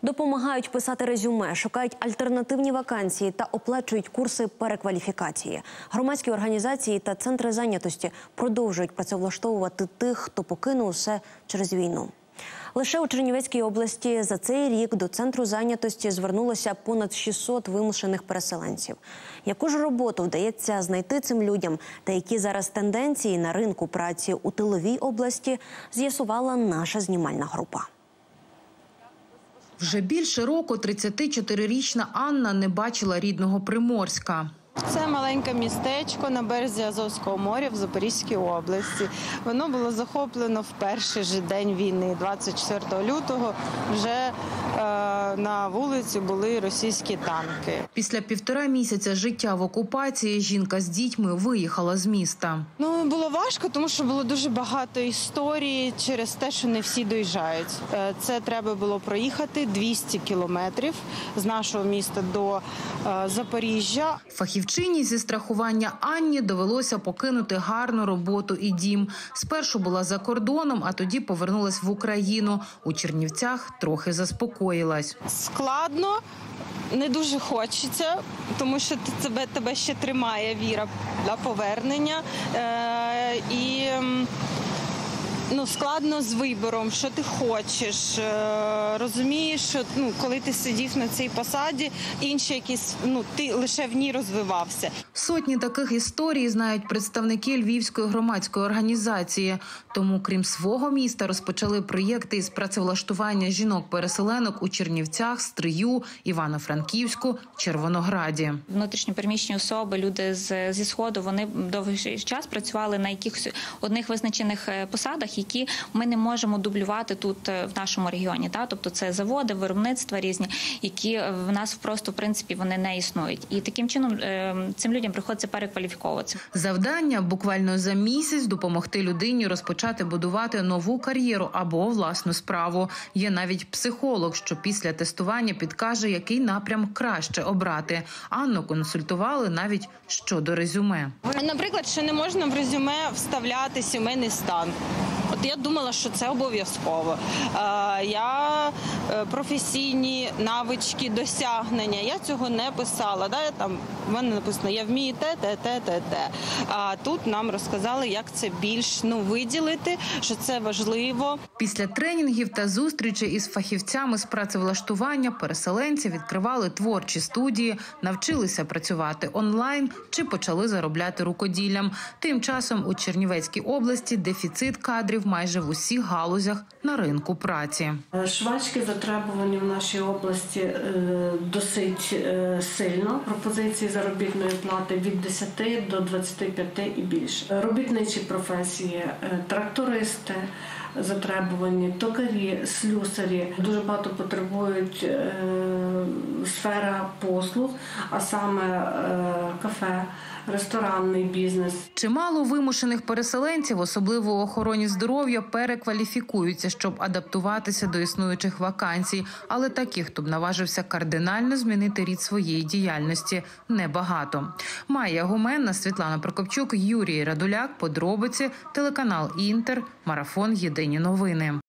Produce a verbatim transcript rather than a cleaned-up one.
Допомагають писати резюме, шукають альтернативні вакансії та оплачують курси перекваліфікації. Громадські організації та центри зайнятості продовжують працевлаштовувати тих, хто покинув усе через війну. Лише у Чернівецькій області за цей рік до центру зайнятості звернулося понад шістсот вимушених переселенців. Яку ж роботу вдається знайти цим людям та які зараз тенденції на ринку праці у тиловій області, з'ясувала наша знімальна група. Вже більше року тридцятичотирирічна Анна не бачила рідного Приморська. Це маленьке містечко на березі Азовського моря в Запорізькій області. Воно було захоплено в перший же день війни, двадцять четвертого лютого. Вже е, на вулиці були російські танки. Після півтора місяця життя в окупації жінка з дітьми виїхала з міста. Ну, було важко, тому що було дуже багато історій через те, що не всі доїжджають. Це треба було проїхати двісті кілометрів з нашого міста до е, Запоріжжя. Фахівчині зі страхування Анні довелося покинути гарну роботу і дім. Спершу була за кордоном, а тоді повернулась в Україну. У Чернівцях трохи заспокоїлась. Складно, не дуже хочеться, тому що тебе, тебе ще тримає віра для повернення. Е, і... Ну, складно з вибором, що ти хочеш. Розумієш, що ну, коли ти сидів на цій посаді, інші якісь, ну, ти лише в ній розвивався. Сотні таких історій знають представники Львівської громадської організації. Тому, крім свого міста, розпочали проєкти із працевлаштування жінок-переселенок у Чернівцях, Стрию, Івано-Франківську, Червонограді. Внутрішньо переміщені особи, люди з, зі Сходу, вони довгий час працювали на якихось одних визначених посадах, які ми не можемо дублювати тут в нашому регіоні. Та? Тобто це заводи, виробництва різні, які в нас просто, в принципі, вони не існують. І таким чином цим людям приходиться перекваліфіковуватися. Завдання – буквально за місяць допомогти людині розпочати будувати нову кар'єру або власну справу. Є навіть психолог, що після тестування підкаже, який напрям краще обрати. Анну консультували навіть щодо резюме. Наприклад, що не можна в резюме вставляти сімейний стан. От я думала, що це обов'язково. Я професійні навички, досягнення, я цього не писала. Да? Я там, в мене написано, я вмію те, те, те, те, те. А тут нам розказали, як це більш ну, виділити, що це важливо. Після тренінгів та зустрічей із фахівцями з працевлаштування переселенці відкривали творчі студії, навчилися працювати онлайн чи почали заробляти рукоділлям. Тим часом у Чернівецькій області дефіцит кадрів майже в усіх галузях на ринку праці. Швачки затребувані в нашій області досить сильно. Пропозиції заробітної плати від десяти до двадцяти п'яти і більше. Робітничі професії, трактористи затребувані, токарі, слюсарі. Дуже багато потребують е, сфера послуг, а саме е, кафе, ресторанний бізнес. Чимало вимушених переселенців, особливо у охороні здоров'я, перекваліфікуються, щоб адаптуватися до існуючих вакансій. Але таких, хто б наважився кардинально змінити рід своєї діяльності, небагато. Майя Гуменна, Світлана Прокопчук, Юрій Радуляк. Подробиці. Телеканал Інтер. Марафон. Єдині новини.